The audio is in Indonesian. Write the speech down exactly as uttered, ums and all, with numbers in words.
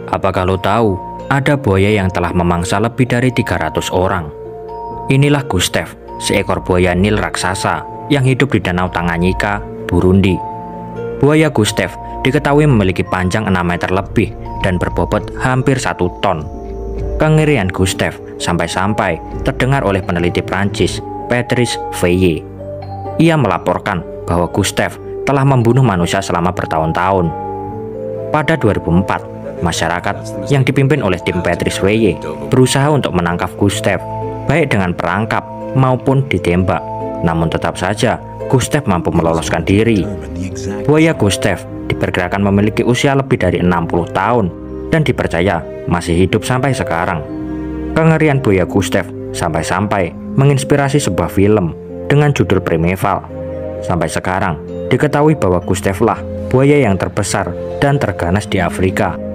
Apakah lo tahu, ada buaya yang telah memangsa lebih dari tiga ratus orang? Inilah Gustav, seekor buaya Nil raksasa yang hidup di Danau Tanganyika, Burundi. Buaya Gustav diketahui memiliki panjang enam meter lebih dan berbobot hampir satu ton. Kengerian Gustav sampai-sampai terdengar oleh peneliti Prancis, Patrice Veillet. Ia melaporkan bahwa Gustav telah membunuh manusia selama bertahun-tahun. Pada dua ribu empat, masyarakat yang dipimpin oleh tim Patrice Veillet berusaha untuk menangkap Gustav, baik dengan perangkap maupun ditembak. Namun tetap saja Gustav mampu meloloskan diri. Buaya Gustav diperkirakan memiliki usia lebih dari enam puluh tahun dan dipercaya masih hidup sampai sekarang. Kengerian buaya Gustav sampai-sampai menginspirasi sebuah film dengan judul Primeval. Sampai sekarang diketahui bahwa Gustav lah buaya yang terbesar dan terganas di Afrika.